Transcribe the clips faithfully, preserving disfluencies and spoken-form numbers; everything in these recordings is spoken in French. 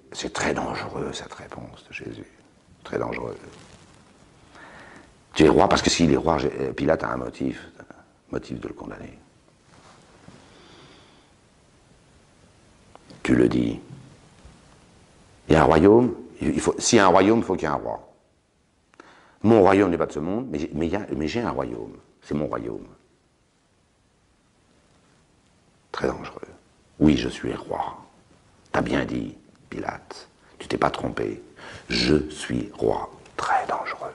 C'est très dangereux, cette réponse de Jésus. Très dangereux. Tu es roi parce que s'il est roi, Pilate a un motif, un motif de le condamner. Tu le dis. Il y a un royaume, il faut, s'il y a un royaume, il faut qu'il y ait un roi. Mon royaume n'est pas de ce monde, mais, mais, il y a, mais j'ai un royaume. C'est mon royaume. Très dangereux. Oui, je suis roi. T'as bien dit, Pilate. Tu t'es pas trompé. Je suis roi. Très dangereux.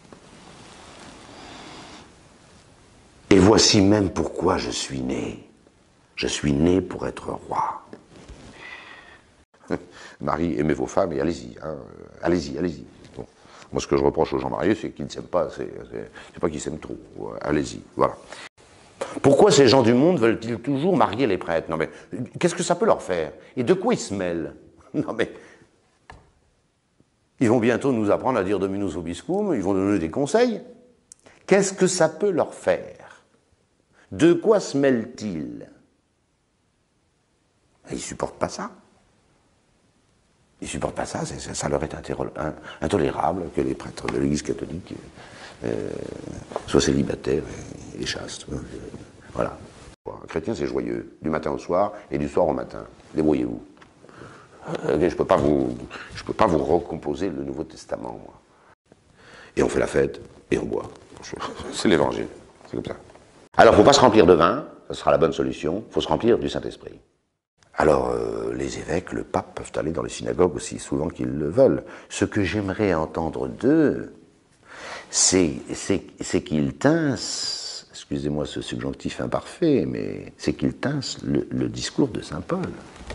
Et voici même pourquoi je suis né. Je suis né pour être roi. Marie, aimez vos femmes et allez-y. Hein. Allez-y, allez-y. Bon. Moi, ce que je reproche aux gens mariés, c'est qu'ils ne s'aiment pas. C'est pas qu'ils s'aiment trop. Allez-y. Voilà. Pourquoi ces gens du monde veulent-ils toujours marier les prêtres? Non mais, qu'est-ce que ça peut leur faire? Et de quoi ils se mêlent? Non mais, ils vont bientôt nous apprendre à dire Dominus Vobiscum, ils vont nous donner des conseils. Qu'est-ce que ça peut leur faire? De quoi se mêlent-ils? Ils ne supportent pas ça. Ils ne supportent pas ça, ça, ça leur est intolérable que les prêtres de l'Église catholique euh, soient célibataires et, et chastes. Voilà. Un chrétien, c'est joyeux, du matin au soir et du soir au matin. Débrouillez-vous. Euh, je ne peux pas vous, je peux pas vous recomposer le Nouveau Testament, moi. Et on fait la fête et on boit. C'est l'Évangile. C'est comme ça. Alors, il ne faut pas se remplir de vin, ce sera la bonne solution. Il faut se remplir du Saint-Esprit. Alors, euh, les évêques, le pape, peuvent aller dans les synagogues aussi souvent qu'ils le veulent. Ce que j'aimerais entendre d'eux, c'est qu'ils tincent, excusez-moi ce subjonctif imparfait, mais c'est qu'ils tincent le, le discours de saint Paul.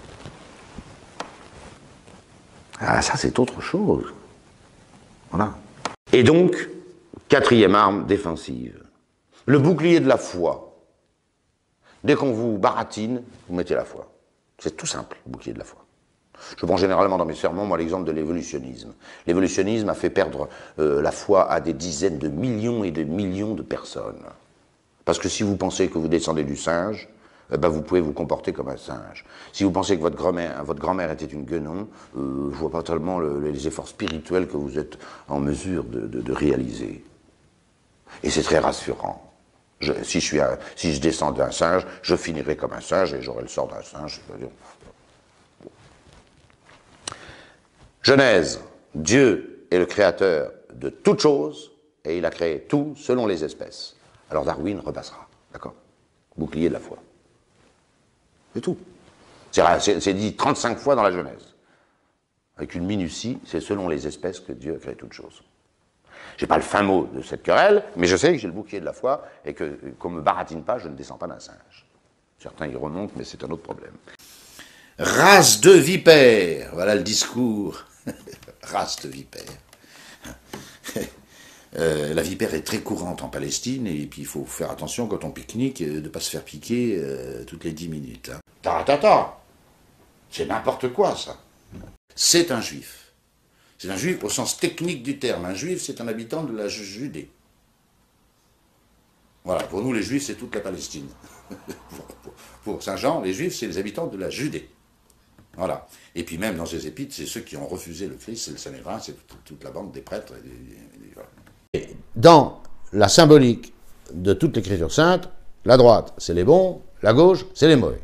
Ah, ça, c'est autre chose. Voilà. Et donc, quatrième arme défensive, le bouclier de la foi. Dès qu'on vous baratine, vous mettez la foi. C'est tout simple, le bouclier de la foi. Je prends généralement dans mes sermons, moi, l'exemple de l'évolutionnisme. L'évolutionnisme a fait perdre euh, la foi à des dizaines de millions et de millions de personnes. Parce que si vous pensez que vous descendez du singe, eh ben vous pouvez vous comporter comme un singe. Si vous pensez que votre grand-mère votre grand-mère était une guenon, euh, je vois pas tellement le, les efforts spirituels que vous êtes en mesure de, de, de réaliser. Et c'est très rassurant. Je, si, je suis un, si je descends d'un singe, je finirai comme un singe et j'aurai le sort d'un singe. Genèse, Dieu est le créateur de toutes choses et il a créé tout selon les espèces. Alors Darwin repassera, d'accord? Bouclier de la foi. C'est tout. C'est dit trente-cinq fois dans la Genèse. Avec une minutie, c'est selon les espèces que Dieu a créé toutes choses. Je n'ai pas le fin mot de cette querelle, mais je sais que j'ai le bouclier de la foi et que, qu'on ne me baratine pas, je ne descends pas d'un singe. Certains y remontent, mais c'est un autre problème. Race de vipères, voilà le discours. Race de vipères. Euh, la vipère est très courante en Palestine, et puis il faut faire attention quand on pique-nique de ne pas se faire piquer euh, toutes les dix minutes. Hein. Taratata, c'est n'importe quoi ça. C'est un juif. C'est un juif au sens technique du terme. Un juif, c'est un habitant de la Judée. Voilà, pour nous, les juifs, c'est toute la Palestine. Pour Saint Jean, les juifs, c'est les habitants de la Judée. Voilà. Et puis même dans ces épîtres, c'est ceux qui ont refusé le Christ, c'est le Sanhédrin, c'est toute, toute la bande des prêtres. Et des, des, voilà. Et dans la symbolique de toute l'écriture sainte, la droite, c'est les bons, la gauche, c'est les mauvais.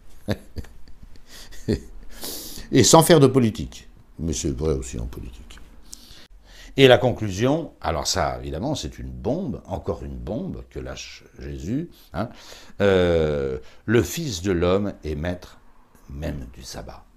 Et sans faire de politique. Mais c'est vrai aussi en politique. Et la conclusion, alors ça, évidemment, c'est une bombe, encore une bombe que lâche Jésus. Hein, euh, le Fils de l'homme est maître même du sabbat.